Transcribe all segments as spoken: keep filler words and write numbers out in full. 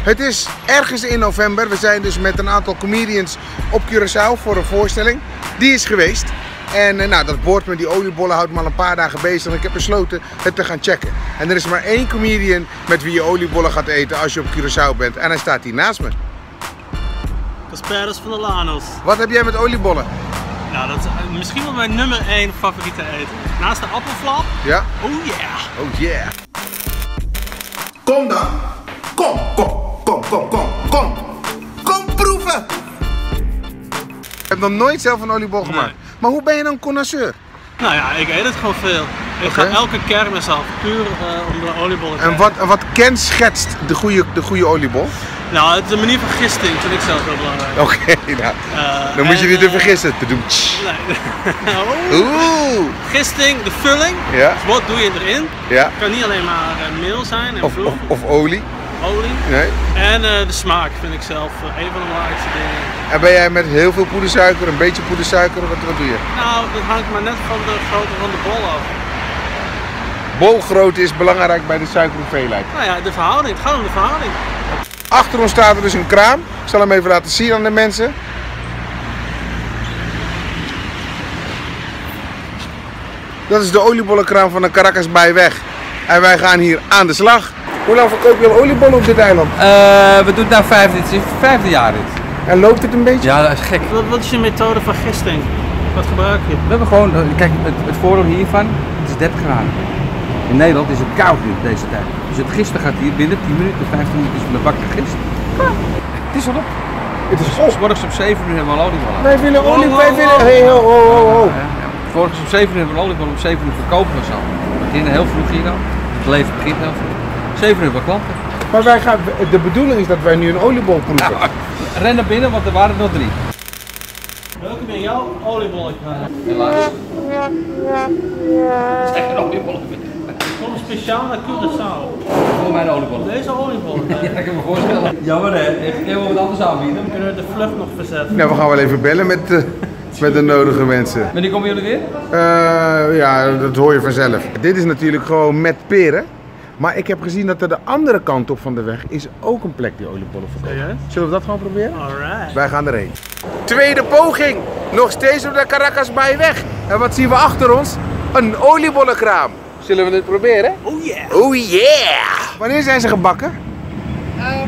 Het is ergens in november. We zijn dus met een aantal comedians op Curaçao voor een voorstelling. Die is geweest. En uh, nou, dat bord met die oliebollen houdt me al een paar dagen bezig. En ik heb besloten het te gaan checken. En er is maar één comedian met wie je oliebollen gaat eten als je op Curaçao bent. En hij staat hier naast me. Kasperus van de Lanos. Wat heb jij met oliebollen? Nou, dat is uh, misschien wel mijn nummer één favoriete eten. Naast de appelflap. Ja? Oh yeah. Oh yeah. Kom dan. Kom, kom, kom, kom, kom, kom. Kom proeven. Ik heb nog nooit zelf een oliebol gemaakt. Nee. Maar hoe ben je dan connoisseur? Nou ja, ik eet het gewoon veel. Ik okay. ga elke kermis af, puur uh, om de oliebollen te En wat, wat kenschetst de goede, de goede oliebol? Nou, de manier van gisting vind ik zelf heel belangrijk. Oké, okay, nou. Uh, dan moet je niet te vergissen. Nee. Oeh. Gisting, de vulling. Ja. Dus wat doe je erin? Ja. Het kan niet alleen maar uh, meel zijn en of, vloeg. Of, of olie. Olie. Nee. En uh, de smaak vind ik zelf uh, een van de belangrijkste dingen. En ben jij met heel veel poedersuiker, een beetje poedersuiker, wat, wat doe je? Nou, dat hangt maar net van de grootte van de bol af. Bolgrootte is belangrijk bij de suikerhoeveelheid. Nou ja, de verhouding. Het gaat om de verhouding. Achter ons staat er dus een kraam. Ik zal hem even laten zien aan de mensen. Dat is de oliebollenkraam van de Caracas Bijweg. En wij gaan hier aan de slag. Hoe lang verkoop je al oliebollen op dit eiland? Uh, we doen het nou vijfde, het is het vijfde jaar dit. En loopt het een beetje? Ja, dat is gek. Wat, wat is je methode van gisting? Wat gebruik je? We hebben gewoon, kijk, het, het voordeel hiervan, het is dertig graden. In Nederland is het koud nu deze tijd. Dus het gisten gaat hier binnen tien minuten, vijftien minuten van de bak gegist. Ja, het is al op. Het is op. Morgens om zeven uur hebben we al oliebollen. Wij willen olie, wij willen... Hey, ho, ho, ho, ho. Ja, ja. Morgens om zeven uur hebben we oliebollen, om zeven uur verkopen we ze al. We beginnen heel vroeg hier al. Het leven begint heel vroeg. zeven uur hebben we klanten. Maar wij gaan, de bedoeling is dat wij nu een oliebol proeven. Nou, ren naar binnen, want er waren er nog drie. Welke ben jouw oliebollen krijgen? Helaas. Zeg een oliebollen. Kom speciaal naar Curaçao. Voor mijn oliebollen. Deze oliebollen? Ja, ik kan me voorstellen. Jammer hè, ik ga wel wat anders aanbieden. Dan kunnen we de vlucht nog verzetten. Nou, we gaan wel even bellen met, uh, met de nodige mensen. Wanneer komen jullie weer? Uh, ja, dat hoor je vanzelf. Dit is natuurlijk gewoon met peren. Maar ik heb gezien dat er de andere kant op van de weg is ook een plek die oliebollen verkoopt. Ja? Zullen we dat gewoon proberen? Alright. Wij gaan erheen. Tweede poging. Nog steeds op de Caracas Bijweg. En wat zien we achter ons? Een oliebollenkraam. Zullen we dit proberen? Oh yeah. Oh yeah. Wanneer zijn ze gebakken? Um,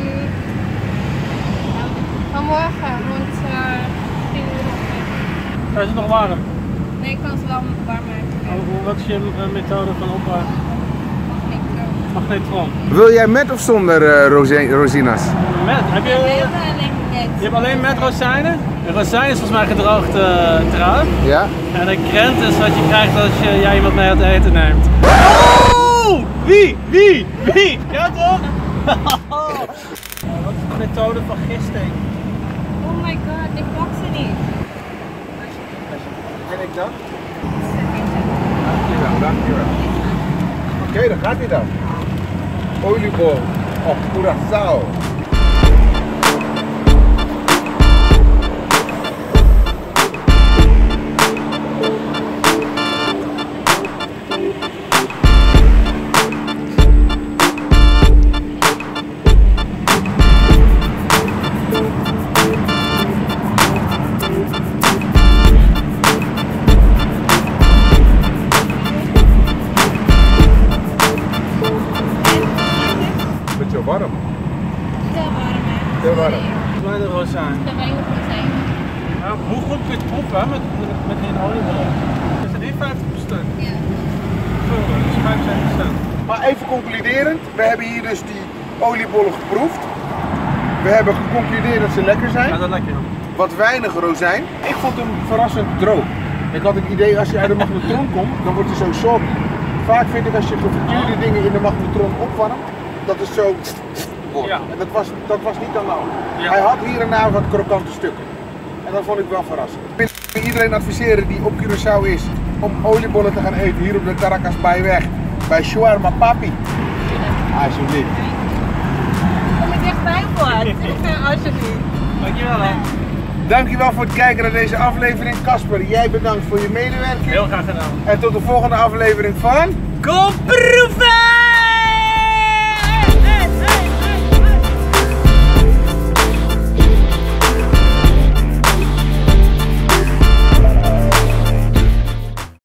vanmorgen rond uh, tien uur. Is het nog warm? Nee, ik kan ze wel warm maken. Oh, wat is je uh, methode van opwarmen? Magnetron. Wil jij met of zonder uh, roze rosinas? Met? Heb je, nee, alleen met. Je hebt alleen met rozijnen? De rozijn is volgens mij gedroogde uh, trui. Ja. En de krent is wat je krijgt als je, jij iemand mee het eten neemt. Oh! Wie? Wie? Wie? Ja toch? Wat is de methode van gisting? Oh my god, ik pak ze niet. En ik dan? Dankjewel, dankjewel. Oké, okay, dan gaat hij dan. Oliebol op Curaçao. Beetje warm. Te warm, hè? Te warm. Kleine rozijn. Te weinig rozijn. Ja, hoe goed kun je het proeven met, met die oliebollen? Is het hier vijftig procent? Ja. Vullen, dus vijfenzeventig procent. Maar even concluderend, we hebben hier dus die oliebollen geproefd. We hebben geconcludeerd dat ze lekker zijn. Ja, dat lekker. Wat weinig rozijn. Ik vond hem verrassend droog. Ik had het idee als je uit de magnetron komt, dan wordt hij zo soggy. Vaak vind ik als je gefrituurde dingen in de magnetron opwarmt, dat het zo wordt. Ja. En dat was, dat was niet aan de hand. Ja. Hij had hier en daar wat krokante stukken. En dat vond ik wel verrassend. Ik wil iedereen adviseren die op Curaçao is om oliebollen te gaan eten hier op de Caracas Bijweg. Bij Shawarma Papi. Alsjeblieft. Kom ik dichtbij voor? Alsjeblieft. Dankjewel hè. Dankjewel voor het kijken naar deze aflevering. Casper, jij bedankt voor je medewerking. Heel graag gedaan. En tot de volgende aflevering van... Kom proeven!